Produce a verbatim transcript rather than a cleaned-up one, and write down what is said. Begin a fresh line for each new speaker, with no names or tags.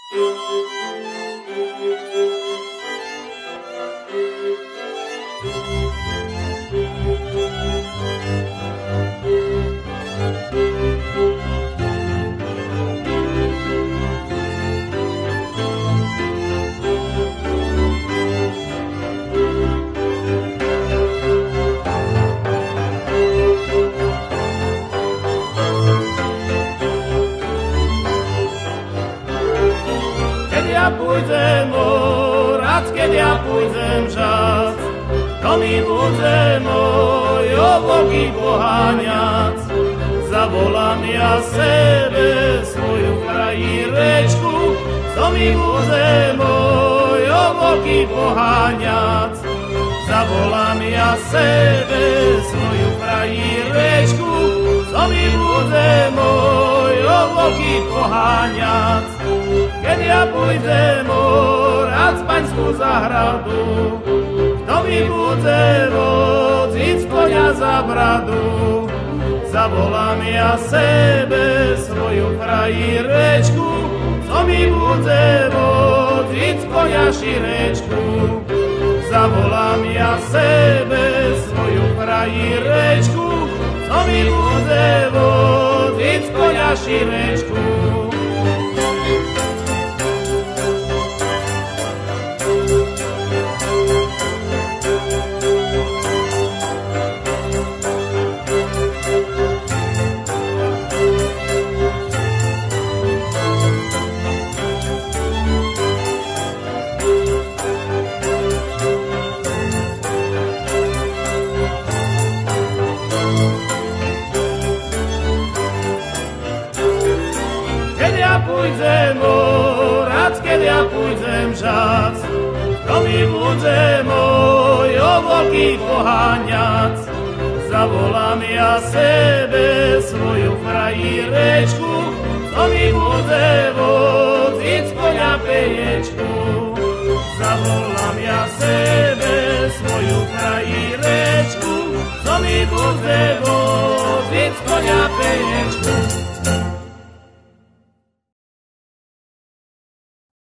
Ja pójdę morać, kiedy ja pójdę żać, to mi budzę moje bogi poganiać. Zawolam ja sebe swoją krajireczku, to mi budzę moje bogi poganiać. Zawolam ja sebe swoją krajireczku, to mi budzę moje bogi poganiać. Kiedy ja pójdę morać pańską zahradu, kto mi budzę wodzić konia za bradu. Zawolam ja sebe swoją krajireczku, co mi budzę wodzić konia szireczku. Zawolam ja sebe swoją krajireczku, co mi budzę wodzić konia szireczku. Kiedy ja pójdę morać, kiedy ja pójdę żać, to mi budzę moje bogi poganiać. Zawolam ja sebe swoją krajireczku, to mi budzę wodzić konia pejeczku. Zawolam ja sebe swoją krajireczku, to mi budzę wodzić konia pejeczku.